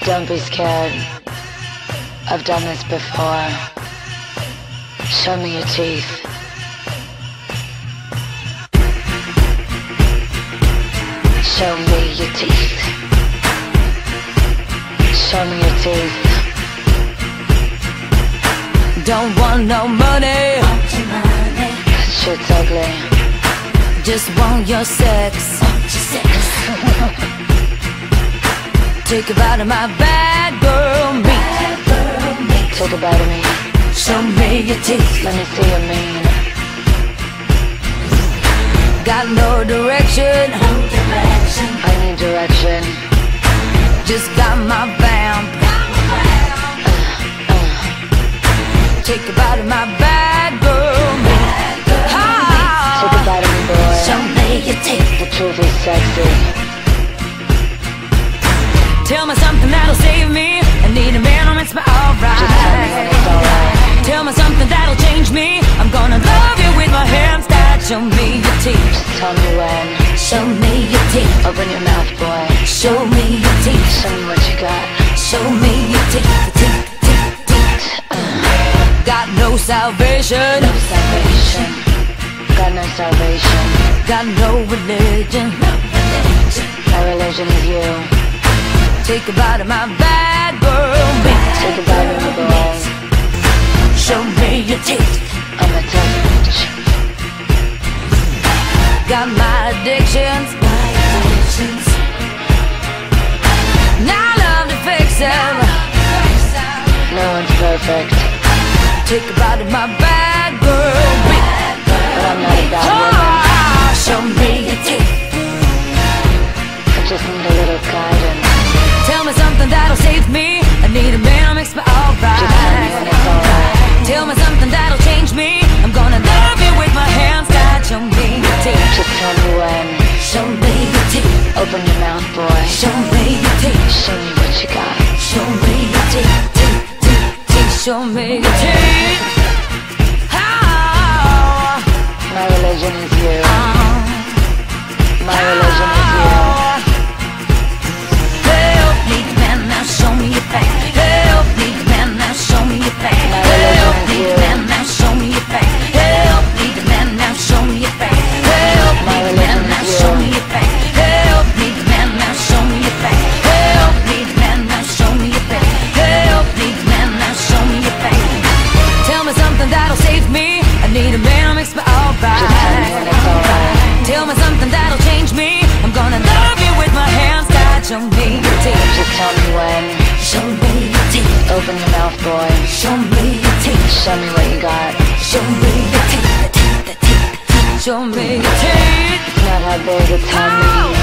Don't be scared. I've done this before. Show me your teeth. Show me your teeth. Show me your teeth. Don't want no money. That shit's ugly. Just want your sex. Take a bite of my bad girl meat. Take a bite of me. Show me your teeth. Let me see your mean. Got no direction. I need direction. Just got my vamp. Take a bite of my bad girl meat. Take a bite of me, boy. Show me your teeth. The truth is sexy. Tell me something that'll save me. I need a man who makes me alright. Just tell me when it's alright. Tell me something that'll change me. I'm gonna love you with my hands tied. Show me your teeth. Just tell me when. Show me your teeth. Open your mouth, boy. Show me your teeth. Show me what you got. Show me your teeth. Teeth. Got no salvation. No salvation. Got no salvation. Got no religion. My religion is you. Take a bite of my bad girl meat. Take a bite of me, boy. Show me your teeth. I'm a touch. Got my addictions. Now I love to fix them. No one's perfect. Take a bite of my bad girl meat. But I'm not a bad woman. Show me your teeth. I just need a little guidance. Tell me something that'll save me. I need a man who makes me alright. Just tell me when it's alright. Tell me something that'll change me. I'm gonna love you with my hands tied. Show me your teeth. Just tell me when. Show me your teeth. Open your mouth, boy. Show me your teeth. Show me what you got. Show me your teeth. Teeth. Show me your teeth. My religion is you. My religion is you. Help me, man, now show me your back. Help me, man, now show me your back. My Help religion is me, you. man, now show me your back. Help me, man, now show me your back. Help My me, religion man, now is show you. me your back. Help me, man, now show me your back. Help me, man, now show me your back. Help me, man, now show me your back. Tell me something that'll save me. I need a man who makes me alright. Just tell me when it's alright. Tell me something that'll change me. I'm gonna love you with my hands tied. Show me your teeth. Just tell me when. Show me your teeth. Open your mouth, boy. Show me your teeth. Show me what you got. Show me your teeth. The teeth. Show me your teeth. Not how big, it's how mean.